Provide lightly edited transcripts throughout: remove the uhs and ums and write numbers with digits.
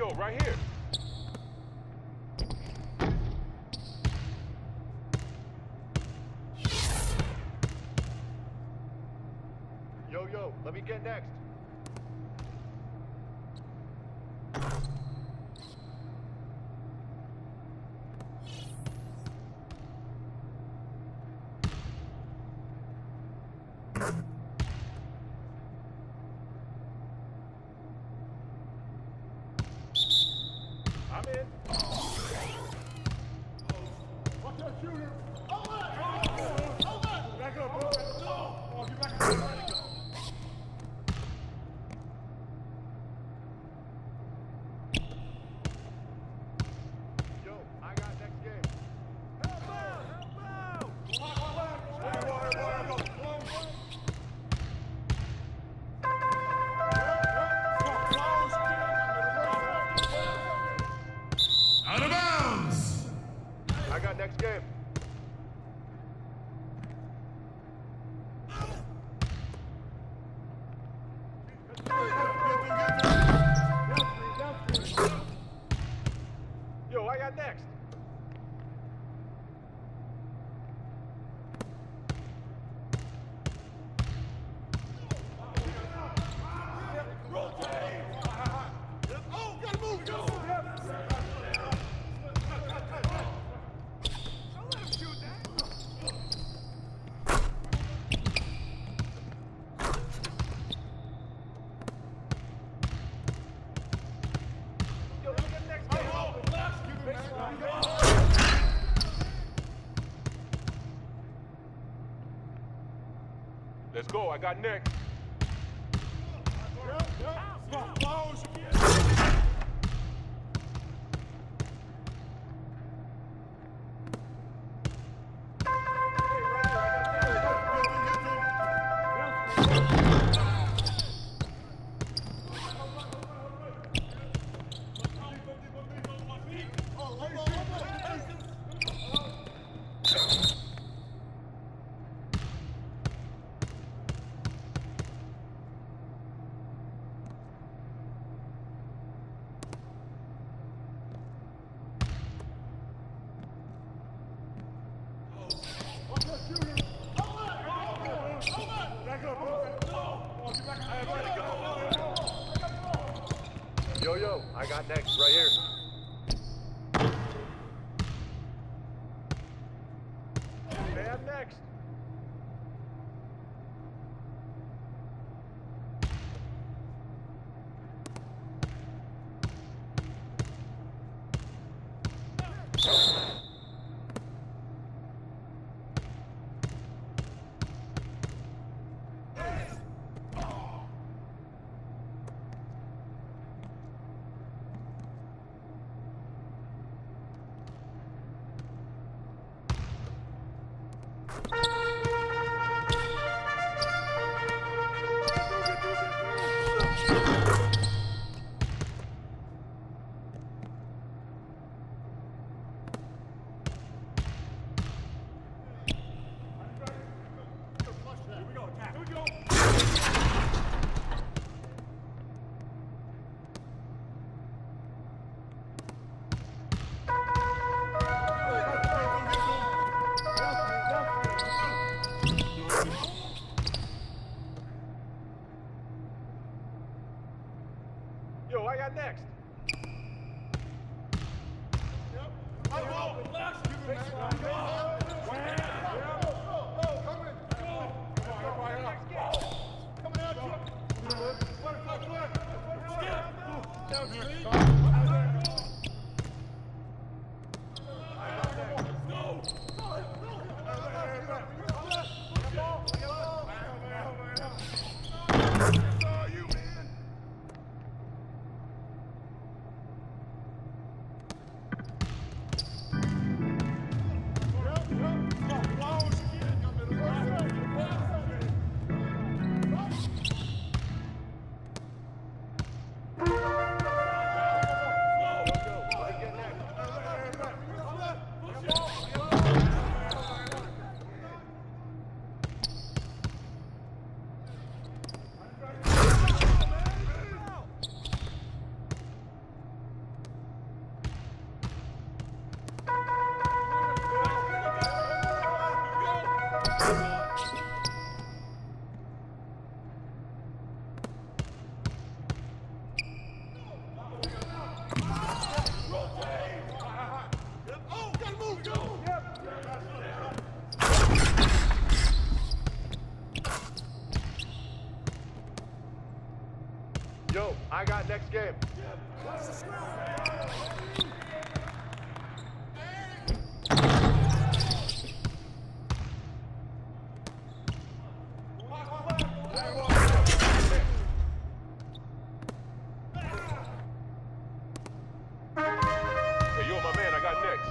Yo, right here. Yo, let me get next. I'm in. Watch that shooter! Hold that! Back up, bro! Oh, get back up! Yo, I got next game. Help out! Help out! Out of bounds! I got next game. Yo, I got next. Yo, let me get next game. Let's go. I got next. Yo, I got next right here. Hey, I'm next. Yo, I got next. Yo, I got next game. Hey, yo, my man, I got next.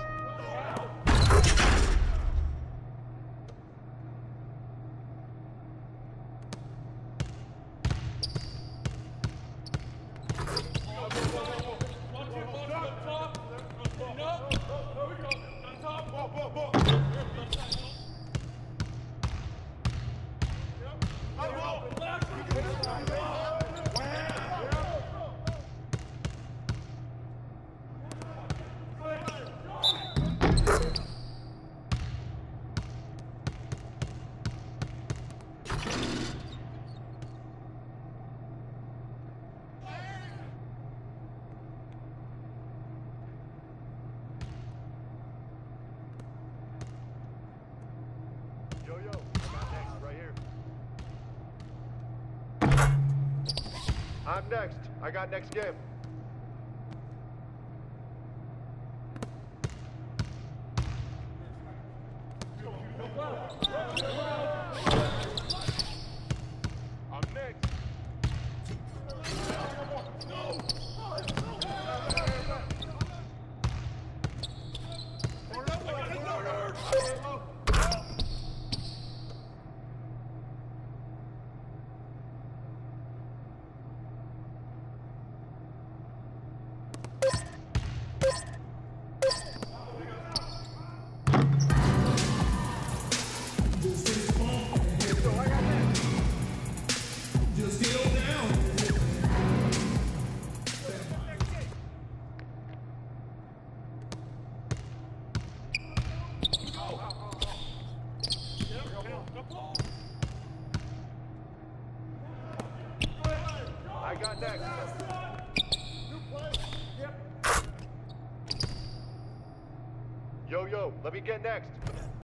Yo, yo, I got next right here. I'm next. I got next game. I'm next. Just get on down. I got next. Yo, yo, let me get next.